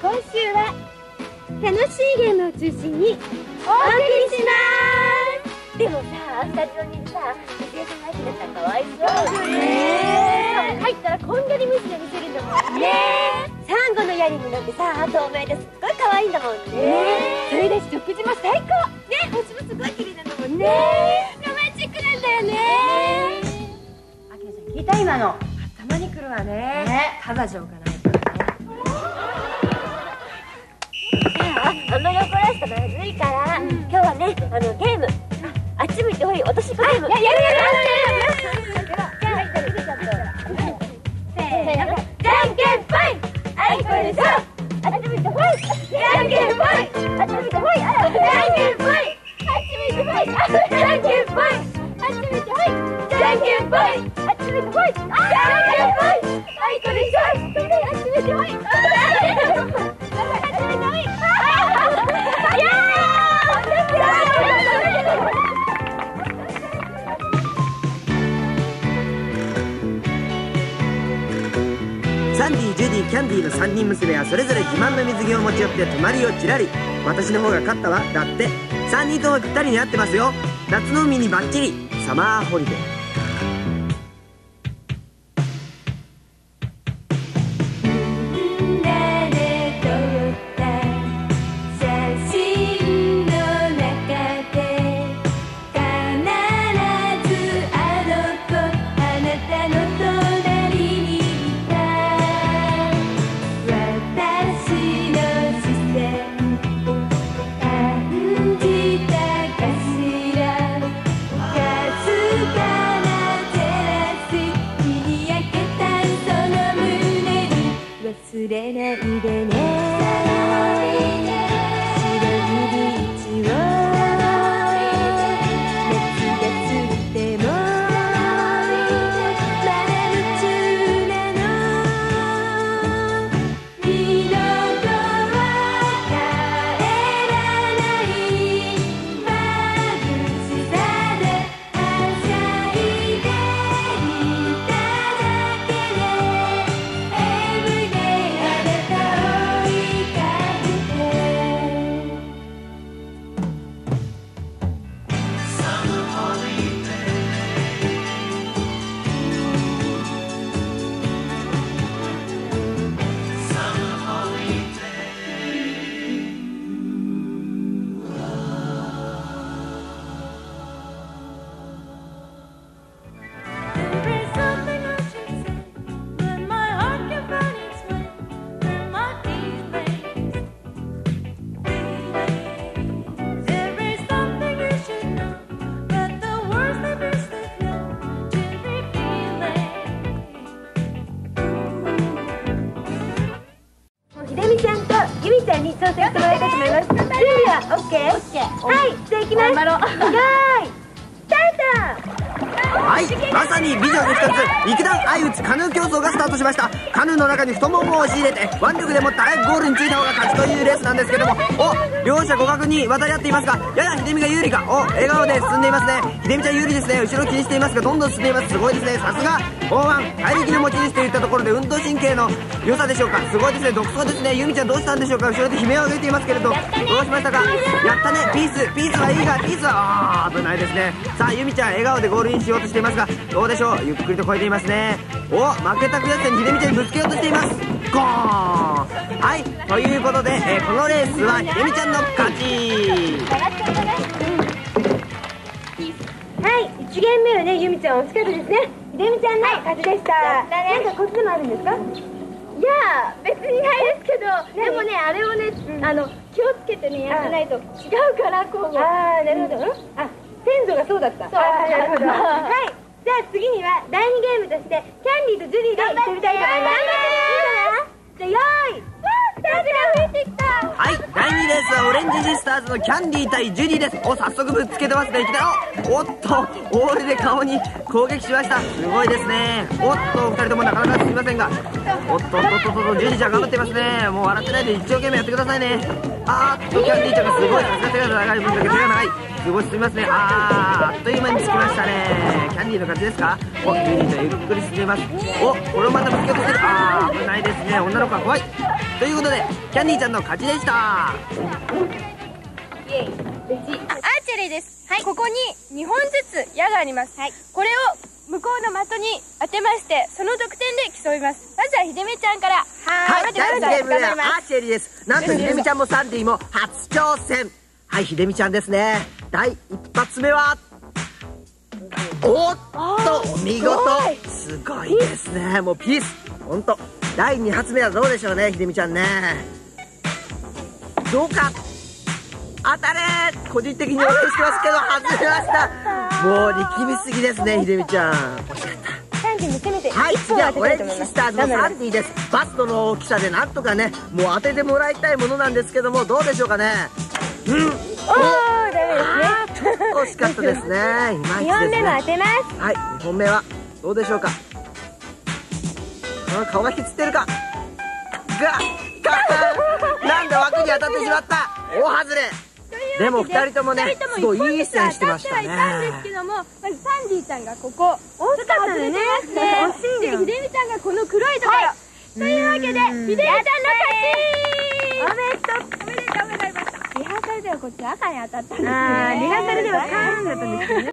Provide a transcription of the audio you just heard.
今週は楽しいゲームを中心にお送りします。でもさ、スタジオにいるさ、藤江さんが入ってたらかわいそう入ったらこんなにムシで見せるんだもんね。サンゴのヤリに乗ってさ、透明ですっごい可愛いんだもんね。それだし食事も最高ね。星もすごい綺麗なんだもんね。ロマンチックなんだよね。あきらちゃん聞いた今の。たまに来るわね。ただじゃおかないからね。あんまり怒らせたらまずいから、今日はね、ゲーム、あっち向いてほい、落とし子ゲーム。やる。じゃあ、はい、じゃあ、見てちゃった。せーの、じゃんけんぽい。あいこでしょ。あっち向いてほい。じゃんけんぽい。あっち向いてほい。じゃんけんぽい。あっち向いてほい。じゃんけんぽい。あっち向いてほい。じゃんけんぽい。あっち向いてほい。じゃんけんぽい。あいこでしょ。あっち向いてほい。 サンディ、ジュディ、キャンディーの3人娘はそれぞれ自慢の水着を持ち寄って隣をチラリ。私の方が勝ったわ。だって3人ともぴったりに合ってますよ。夏の海にバッチリサマーホリデー。 忘れないでね。白いビーチを夏が過ぎてもまだ夢中なの。二度とは帰らない眩しさではしゃいでいただけでちゃんとゆみちゃんに挑戦してもらいたいと思います。準備は OK？ はい、じゃあ行きます。よーい、スタート。 はい、まさに美女の一つ、肉弾相打ちカヌー競争がスタートしました。カヌーの中に太ももを押し入れて腕力でもったらゴールについた方が勝ちというレースなんですけども、両者互角に渡り合っていますが、やや秀美が有利か。笑顔で進んでいますね。秀美ちゃん有利ですね。後ろ気にしていますがどんどん進んでいます。すごいですね。さすが大腕、体力の持ち主といったところで運動神経の良さでしょうか。すごいですね。独創ですね。ゆみちゃんどうしたんでしょうか。後ろで悲鳴を上げていますけれど、どうしましたか。やったね。ピースはいいが、ピースは危ないですね。さあゆみちゃん笑顔でゴールインしようとしていますが、どうでしょう。ゆっくりと越えていますね。負けた悔しさに秀美ちゃんにぶつけようとしています。ゴーン。はい、ということで、このレースは秀美ちゃんの勝ち。 はい、1ゲーム目はね、ゆみちゃん惜しかったですね。秀美ちゃんの勝ちでした。なんかコツでもあるんですか。いや、別にないですけど、でもね、あれをね、気をつけてね、やってないと違うから、こう。ああ、なるほど。先祖がそうだった。そう、なるほど。はい、じゃあ次には第2ゲームとしてキャンディーとジュディで行ってみたいと思います。じゃあよーい、スタートが吹いてきた。 はい、第2レースはオレンジシスターズのキャンディー対ジュディです。早速ぶつけてますね。いきなりおっとオールで顔に攻撃しました。すごいですね。おっとお二人ともなかなかすみませんが、おっとジュディちゃん頑張ってますね。もう笑ってないで一生懸命やってくださいね。キャンディーちゃんがすごい。さすが手が長い分だけ手が長い。 すごい進みますね。あっという間に着きましたね。キャンディーの勝ちですか。お、ユニとゆっくり進みます。お、これをまたぶつけてくる。危ないですね。女の子は怖い。ということでキャンディーちゃんの勝ちでした。 イエイ。無事。 アーチェリーです。はい。ここに2本ずつ矢があります。はい。これを向こうの的に当てまして、その得点で競います。まずはひでみちゃんから。 はい、第2ゲーム目はアーチェリーです。なんとひでみちゃんもサンディも初挑戦。はい、ひでみちゃんですね。第1発目はおっと、お見事。すごいですね。もうピース。ほんと。第2発目はどうでしょうね、ひでみちゃんね。どうか当たれ。個人的に応援してますけど外れました。もう力みすぎですね、ひでみちゃん。惜しかった。 サンディも攻めて。 はい、次はオレンジシスターズのサンディです。バストの大きさでなんとかね、もう当ててもらいたいものなんですけども、どうでしょうかね。 おー、ダメですね。 ちょっと惜しかったですね。いまいちですね。 2本目も当てます。 はい、2本目はどうでしょうか。顔がひっつってるか。なんで枠に当たってしまった。大外れ。でも2人ともね、すごいいい線してましたね。 当たってはいたんですけども、まずサンディちゃんがここ惜しかったね。でひでみちゃんがこの黒いところ。というわけでひでみちゃんの勝ち。おめでとうございました。リハーサルではこっち赤に当たったんですけどね。リハーサルではカーンだったんですけどね。